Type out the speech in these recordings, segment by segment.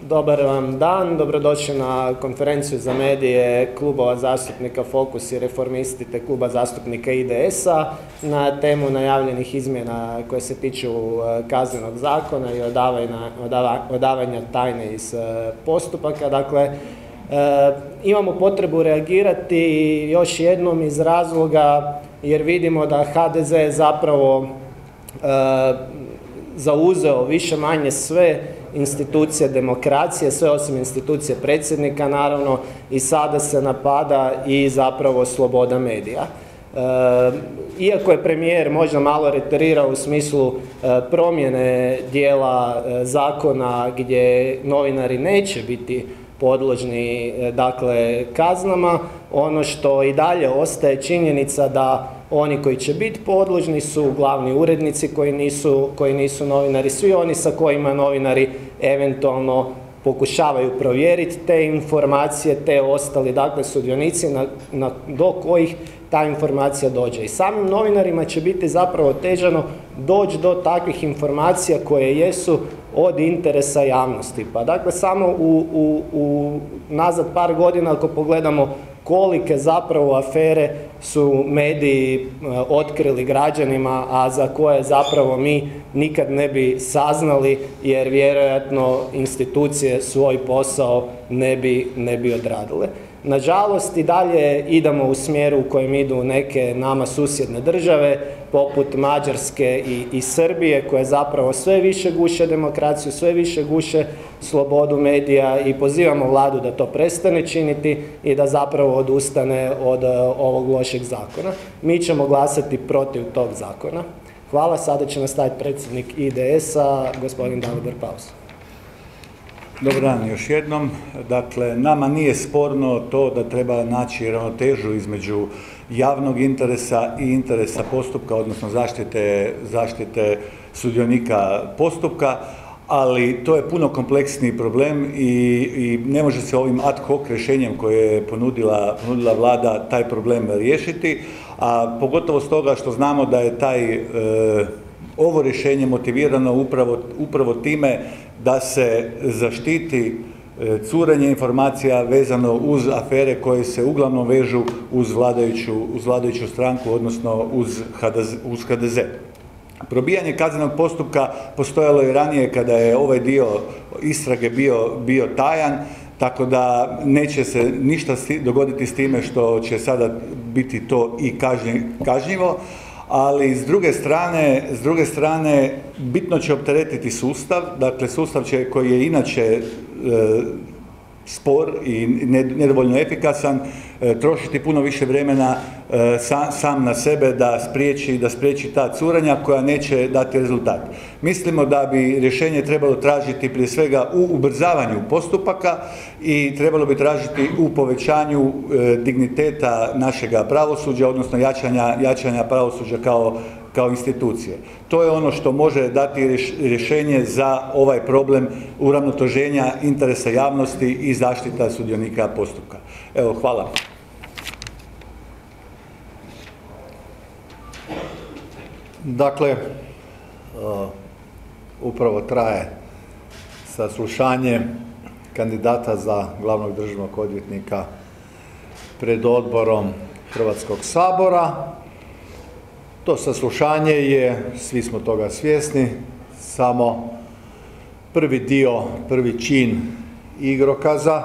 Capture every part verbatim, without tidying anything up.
Dobar vam dan, dobrodošli na konferenciju za medije klubova zastupnika Fokus i Reformisti te kluba zastupnika I D S-a na temu najavljenih izmjena koje se tiču kaznenog zakona i odavanja, odavanja tajne iz postupaka. Dakle, e, imamo potrebu reagirati još jednom iz razloga jer vidimo da H D Z je zapravo e, zauzeo više manje sve institucije demokracije, sve osim institucije predsjednika naravno, i sada se napada i zapravo sloboda medija. E, iako je premijer možda malo reterirao u smislu e, promjene dijela e, zakona gdje novinari neće biti podložni e, dakle kaznama, ono što i dalje ostaje činjenica da oni koji će biti podložni su glavni urednici koji nisu, koji nisu novinari, svi oni sa kojima novinari eventualno pokušavaju provjeriti te informacije, te ostali dakle sudionici na, na, do kojih ta informacija dođe. I samim novinarima će biti zapravo težano doći do takvih informacija koje jesu od interesa javnosti. Pa dakle samo u, u, u nazad par godina ako pogledamo kolike zapravo afere su mediji otkrili građanima, a za koje zapravo mi nikad ne bi saznali jer vjerojatno institucije svoj posao ne bi, ne bi odradile. Nažalost, i dalje idemo u smjeru u kojem idu neke nama susjedne države, poput Mađarske i, i Srbije, koje zapravo sve više guše demokraciju, sve više guše slobodu medija i pozivamo vladu da to prestane činiti i da zapravo odustane od uh, ovog lošeg zakona. Mi ćemo glasati protiv tog zakona. Hvala, sada će nastaviti predsjednik I D S-a, gospodin Dalibor Paus. Dobar dan još jednom. Dakle, nama nije sporno to da treba naći ravnotežu između javnog interesa i interesa postupka, odnosno zaštite, zaštite sudionika postupka, ali to je puno kompleksniji problem i, i ne može se ovim ad hoc rješenjem koje je ponudila, ponudila vlada taj problem riješiti, a pogotovo stoga što znamo da je taj e, ovo rješenje motivirano upravo, upravo time da se zaštiti curenje informacija vezano uz afere koje se uglavnom vežu uz vladajuću, uz vladajuću stranku, odnosno uz H D Z. Probijanje kaznenog postupka postojalo je ranije kada je ovaj dio istrage bio, bio tajan, tako da neće se ništa dogoditi s time što će sada biti to i kažnjivo. Ali s druge strane, s druge strane bitno će opteretiti sustav, dakle sustav će, koji je inače e, spor i nedovoljno efikasan, e, trošiti puno više vremena e, sam, sam na sebe da spriječi, da spriječi ta curenja koja neće dati rezultat. Mislimo da bi rješenje trebalo tražiti prije svega u ubrzavanju postupaka i trebalo bi tražiti u povećanju e, digniteta našega pravosuđa, odnosno jačanja, jačanja pravosuđa kao, kao institucije. To je ono što može dati rješenje za ovaj problem uravnoteženja interesa javnosti i zaštita sudionika postupka. Evo, hvala. Dakle, uh, upravo traje saslušanje kandidata za glavnog državnog odvjetnika pred odborom Hrvatskog sabora. To saslušanje je, svi smo toga svjesni, samo prvi dio, prvi čin igrokaza.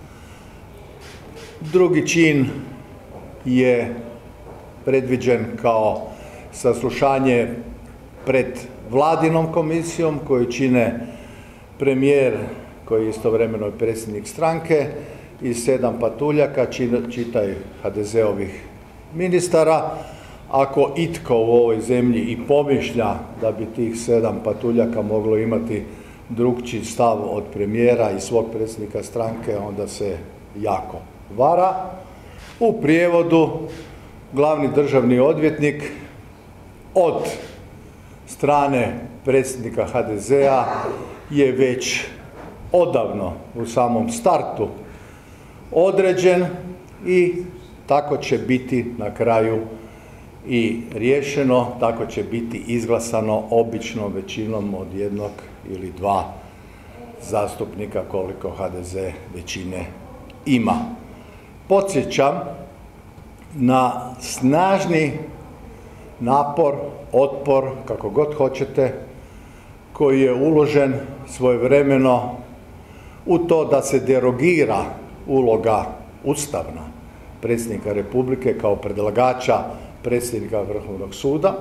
Drugi čin je predviđen kao saslušanje pred vladinom komisijom koju čine premijer, koji je istovremeno predsjednik stranke, i sedam patuljaka, čitaj H D Z-ovih ministara. Ako itko u ovoj zemlji i pomišlja da bi tih sedam patuljaka moglo imati drukčiji stav od premijera i svog predsjednika stranke, onda se jako vara. U prijevodu, glavni državni odvjetnik od strane predsjednika H D Z-a je već odavno u samom startu određen i tako će biti na kraju i riješeno, tako će biti izglasano običnom većinom od jednog ili dva zastupnika koliko H D Z većine ima. Podsjećam na snažni napor, otpor, kako god hoćete, koji je uložen svojevremeno u to da se derogira uloga ustavna predsjednika Republike kao predlagača predsjednika Vrhovnog suda.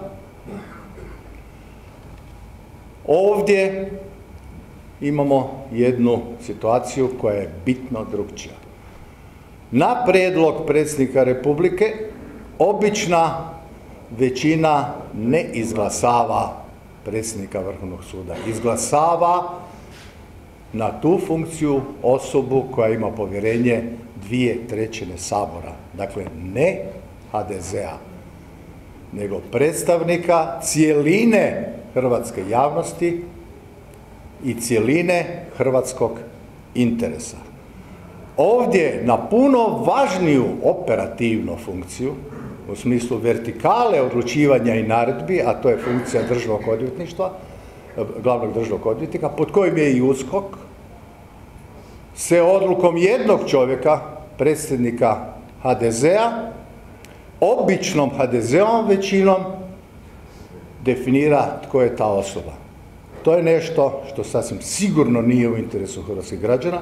Ovdje imamo jednu situaciju koja je bitno drukčija. Na prijedlog predsjednika Republike obična većina ne izglasava predsjednika Vrhovnog suda. Izglasava na tu funkciju osobu koja ima povjerenje dvije trećine Sabora. Dakle, ne H D Z-a, nego predstavnika cijeline hrvatske javnosti i cijeline hrvatskog interesa. Ovdje na puno važniju operativnu funkciju, u smislu vertikale odlučivanja i naredbi, a to je funkcija državnog odvjetništva, glavnog državnog odvjetnika, pod kojim je i USKOK, se odlukom jednog čovjeka, predsjednika H D Z-a, običnom H D Z-ovom većinom, definira tko je ta osoba. To je nešto što sasvim sigurno nije u interesu hrvatskih građana.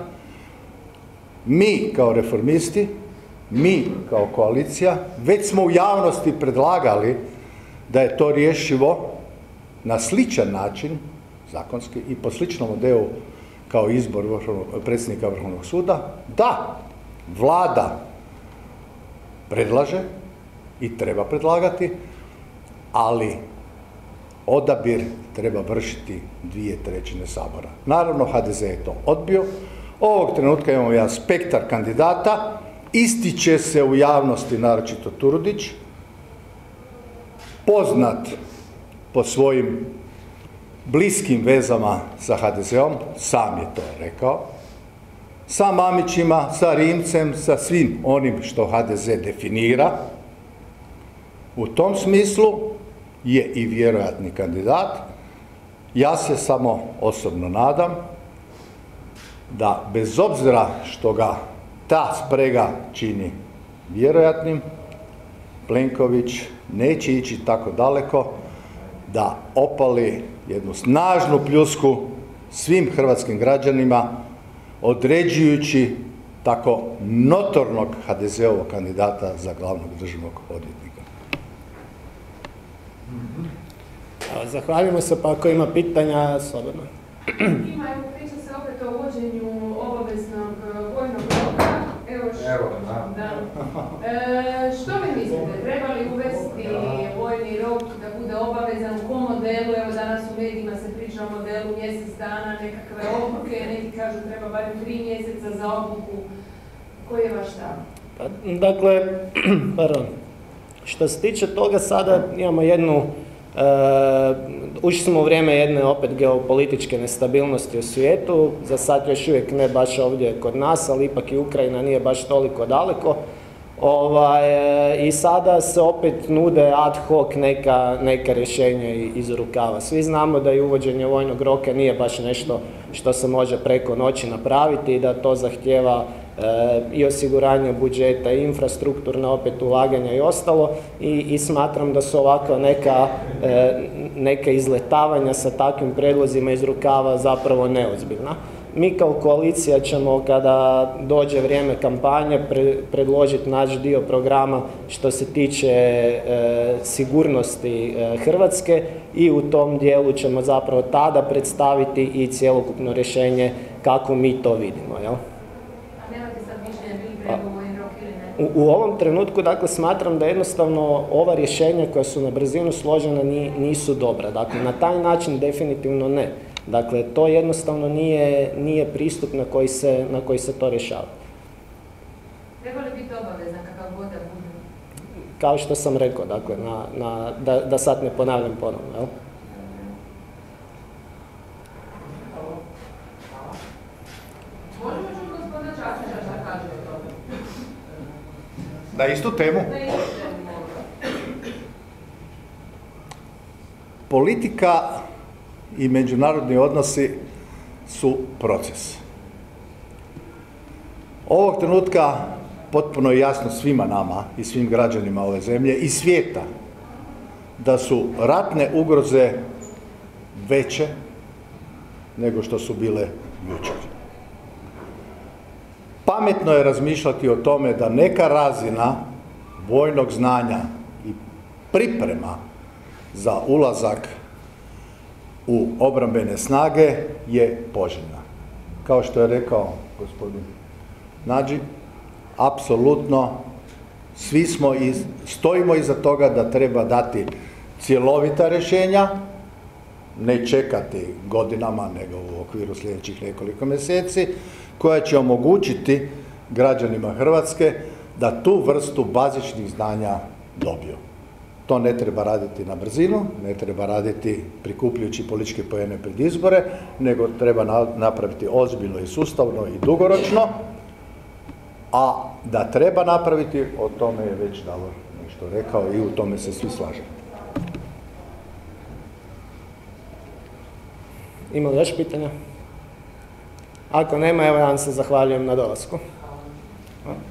Mi kao reformisti, mi kao koalicija, već smo u javnosti predlagali da je to rješivo na sličan način, zakonski, i po sličnom modelu kao izbor predsjednika Vrhovnog suda, da Vlada predlaže i treba predlagati, ali odabir treba vršiti dvije trećine Sabora. Naravno, H D Z je to odbio. Ovog trenutka imamo jedan spektar kandidata, ističe se u javnosti naročito Turudić, poznat po svojim bliskim vezama sa H D Z-om, sam je to rekao, sa Mamićima, sa Rimcem, sa svim onim što H D Z definira. U tom smislu je i vjerojatni kandidat. Ja se samo osobno nadam da bez obzira što ga ta sprega čini vjerojatnim, Plenković neće ići tako daleko da opali jednu snažnu pljusku svim hrvatskim građanima, određujući tako notornog H D Z-ovog kandidata za glavnog državnog odvjetnika. Zahvaljujemo se, pa ako ima pitanja, slobodno. Ima, evo, priča se opet o uvođenju obaveznog vojnog roka. Evo, Evo, da. da. E, što vi mislite, treba li uvesti vojni rok da bude obavezan, u kom modelu? Evo, danas u medijima se priča o modelu mjesec dana, nekakve obuke, neki kažu treba barem tri mjeseca za obuku. Koji je vaš stav? Pa, dakle, pardon, što se tiče toga, sada imamo jednu Uh, ušli smo u vrijeme jedne opet geopolitičke nestabilnosti u svijetu, za sad još uvijek ne baš ovdje kod nas, ali ipak i Ukrajina nije baš toliko daleko. Ovaj, i sada se opet nude ad hoc neka, neka rješenja iz rukava. Svi znamo da i uvođenje vojnog roka nije baš nešto što se može preko noći napraviti i da to zahtijeva e, i osiguranje budžeta i infrastrukturna opet ulaganja i ostalo i, i smatram da su ovako neka, e, neka izletavanja sa takvim predlozima iz rukava zapravo neozbiljna. Mi kao koalicija ćemo, kada dođe vrijeme kampanje, pre, predložiti naš dio programa što se tiče e, sigurnosti e, Hrvatske i u tom dijelu ćemo zapravo tada predstaviti i cjelokupno rješenje kako mi to vidimo. Jel? A nemate sad mišljenje bili treba vojni rok ili ne? U, u ovom trenutku, dakle, smatram da jednostavno ova rješenja koja su na brzinu složena nisu dobra. Dakle, na taj način definitivno ne. Dakle, to jednostavno nije, nije pristup na koji, se, na koji se to rješava. Treba li biti obavezan kakav god da bude? Kao što sam rekao, dakle, na, na, da, da sad ne ponavljam ponovno, jel? Možemo čuti gospodina Čačića šta kaže o tome? Na istu temu? Na istu temu. Politika i međunarodni odnosi su proces. Ovog trenutka potpuno je jasno svima nama i svim građanima ove zemlje i svijeta da su ratne ugroze veće nego što su bile jučer. Pametno je razmišljati o tome da neka razina vojnog znanja i priprema za ulazak u obrambene snage je poželjna. Kao što je rekao gospodin Nađi, apsolutno svi smo i stojimo iza toga da treba dati cjelovita rješenja, ne čekati godinama, nego u okviru sljedećih nekoliko mjeseci, koja će omogućiti građanima Hrvatske da tu vrstu bazičnih znanja dobiju. To ne treba raditi na brzinu, ne treba raditi prikupljujući političke poene pred izbore, nego treba napraviti ozbiljno i sustavno i dugoročno, a da treba napraviti, o tome je već Davor nešto rekao i u tome se svi slažemo. Ima li još pitanja? Ako nema, evo ja vam se zahvaljujem na dolasku.